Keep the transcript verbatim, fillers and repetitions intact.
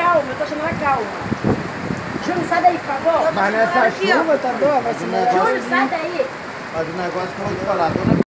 calma, eu tô achando ela calma. Júnior, sai daí, por favor. Mas nessa chuva, tá doido? Vai se molhar. Júnior, sai daí. Mas o negócio que eu vou te falar, dona